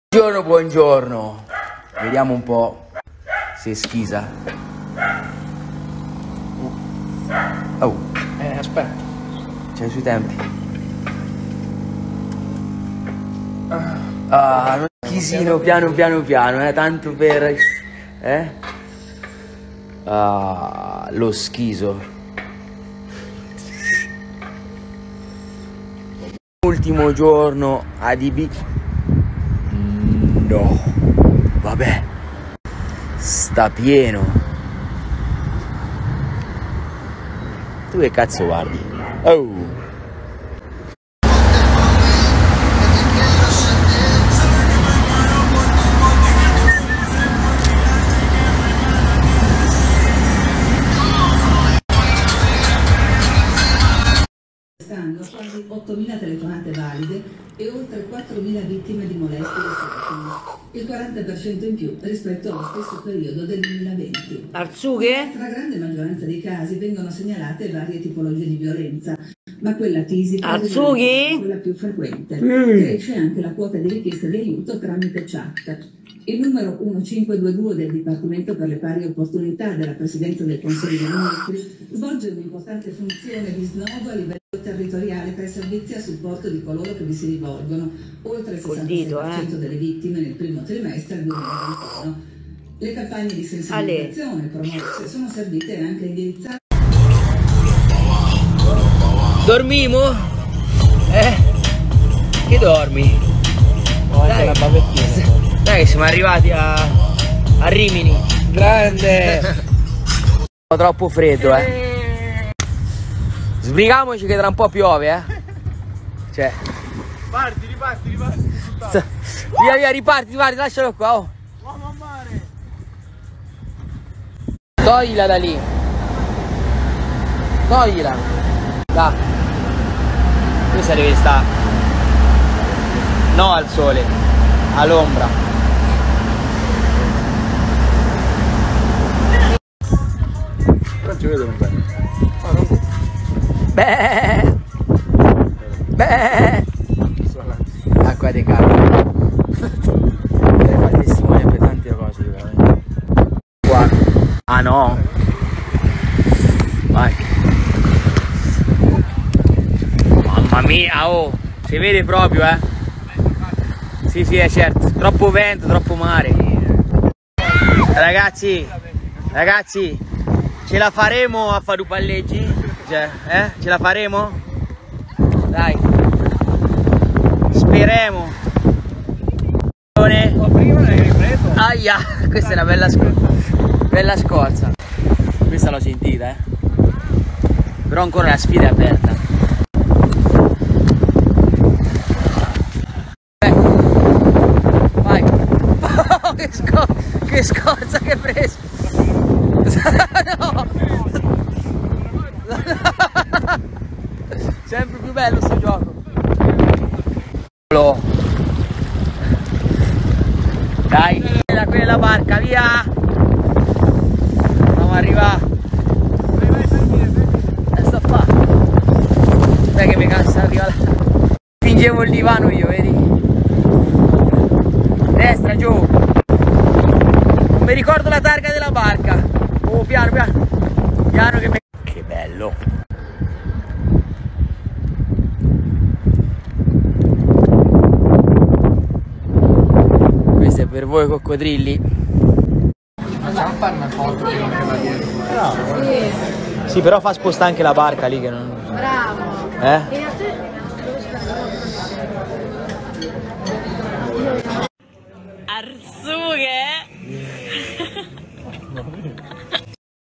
Buongiorno, buongiorno. Vediamo un po' se schisa. Oh, aspetta. c'è i suoi tempi. Ah, chisino, piano, tanto per... Ah, lo schiso. Ultimo giorno ADB. No, vabbè, sta pieno. Tu che cazzo guardi? Oh! Quest'anno quasi 8.000 telefonate valide e oltre 4.000 vittime di molestie e il 40% in più rispetto allo stesso periodo del 2020. Arzughe? Tra la grande maggioranza dei casi vengono segnalate varie tipologie di violenza, ma quella fisica è quella più frequente. Cresce anche la quota di richieste di aiuto tramite chat. Il numero 1522 del Dipartimento per le Pari Opportunità della Presidenza del Consiglio dei Ministri svolge un'importante funzione di snodo a livello territoriale tra i servizi a supporto di coloro che vi si rivolgono, oltre il 66% delle vittime nel primo trimestre del 2021. Le campagne di sensibilizzazione promosse sono servite anche a indirizzare. Dormimo? Che dormi? Dai, la bavettina. Dai, siamo arrivati a Rimini. Grande! Ho troppo freddo, Sbrigamoci che tra un po' piove, Cioè. Riparti. Via, riparti, lascialo qua, oh. Uomo a mare! Toglila da lì. Toglila. Da. Questa deve stare. No al sole, all'ombra. Non ci vedono bene. Beh. Acqua di camera. Deve fare testimone per tante cose, veramente. Qua. Ah no. Vai. Mamma mia, oh. Si vede proprio, Sì, è certo. Troppo vento, troppo mare. Ragazzi, ce la faremo a fare due palleggi? Cioè, ce la faremo? Dai. Speriamo. Prima l'hai ripreso? Aia, questa è una bella scorza. Questa l'ho sentita, Però ancora la sfida è aperta. Vai. Oh, che scorza che hai preso. No. Sempre più bello sto gioco. Dai, quella è la barca, via. Andiamo arrivare. Sto qua. Dai che mi cansa arrivare là. Fingevo il divano io, vedi? Destra, giù. Non mi ricordo la targa della barca. Oh, piano che mi... Che bello. Questo è per voi coccodrilli. Facciamo fare una foto prima che va dietro. Bravo. Sì, però fa spostare anche la barca lì che non... Bravo. Arzughe!